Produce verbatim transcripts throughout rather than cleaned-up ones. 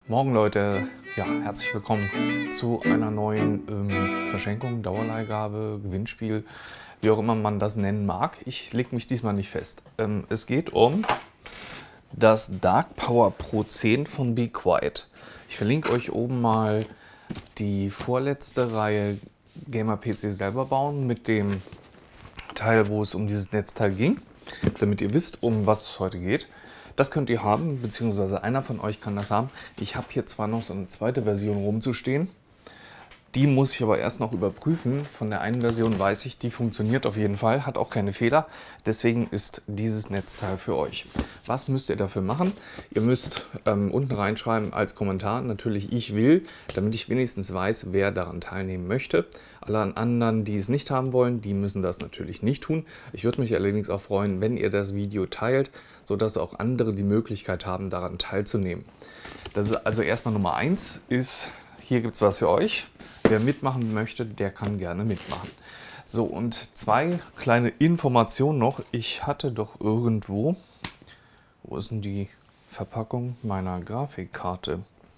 Morgen Leute, ja, herzlich willkommen zu einer neuen ähm, Verschenkung, Dauerleihgabe, Gewinnspiel, wie auch immer man das nennen mag. Ich lege mich diesmal nicht fest. Ähm, es geht um das Dark Power Pro zehn von Be Quiet. Ich verlinke euch oben mal die vorletzte Reihe Gamer P C selber bauen mit dem Teil, wo es um dieses Netzteil ging, damit ihr wisst, um was es heute geht. Das könnt ihr haben, beziehungsweise einer von euch kann das haben. Ich habe hier zwar noch so eine zweite Version rumzustehen, die muss ich aber erst noch überprüfen. Von der einen Version weiß ich, die funktioniert auf jeden Fall, hat auch keine Fehler. Deswegen ist dieses Netzteil für euch. Was müsst ihr dafür machen? Ihr müsst ähm, unten reinschreiben als Kommentar natürlich ich will, damit ich wenigstens weiß, wer daran teilnehmen möchte. Alle anderen, die es nicht haben wollen, die müssen das natürlich nicht tun. Ich würde mich allerdings auch freuen, wenn ihr das Video teilt, sodass auch andere die Möglichkeit haben, daran teilzunehmen. Das ist also erstmal Nummer eins ist, hier gibt es was für euch. Wer mitmachen möchte, der kann gerne mitmachen. So, und zwei kleine Informationen noch. Ich hatte doch irgendwo, wo ist denn die Verpackung meiner Grafikkarte?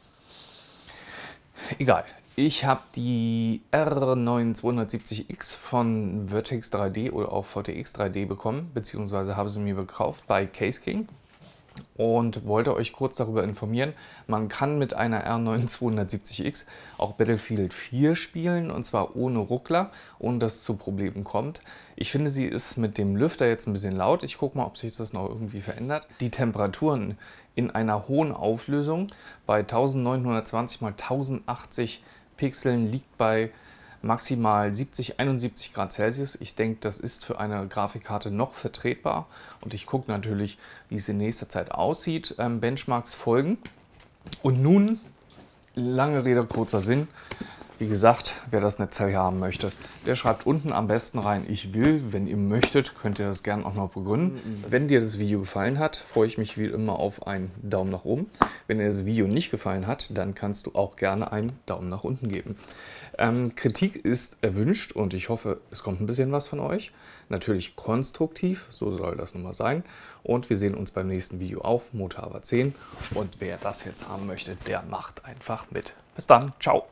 Egal. Ich habe die R neun zweihundertsiebzig X von Vertex drei D oder auch V T X drei D bekommen, beziehungsweise habe sie mir gekauft bei Case King. Und wollte euch kurz darüber informieren, man kann mit einer R neun zweihundertsiebzig X auch Battlefield vier spielen, und zwar ohne Ruckler, ohne dass es zu Problemen kommt. Ich finde, sie ist mit dem Lüfter jetzt ein bisschen laut. Ich gucke mal, ob sich das noch irgendwie verändert. Die Temperaturen in einer hohen Auflösung bei neunzehnhundertzwanzig mal tausendachtzig Pixeln liegt bei maximal siebzig, einundsiebzig Grad Celsius. Ich denke, das ist für eine Grafikkarte noch vertretbar. Und ich gucke natürlich, wie es in nächster Zeit aussieht. Ähm, Benchmarks folgen. Und nun, lange Rede, kurzer Sinn. Wie gesagt, wer das Netzteil hier haben möchte, der schreibt unten am besten rein, ich will. Wenn ihr möchtet, könnt ihr das gerne auch noch begründen. Wenn dir das Video gefallen hat, freue ich mich wie immer auf einen Daumen nach oben. Wenn dir das Video nicht gefallen hat, dann kannst du auch gerne einen Daumen nach unten geben. Ähm, Kritik ist erwünscht und ich hoffe, es kommt ein bisschen was von euch. Natürlich konstruktiv, so soll das nun mal sein. Und wir sehen uns beim nächsten Video auf Motava zehn. Und wer das jetzt haben möchte, der macht einfach mit. Bis dann, ciao!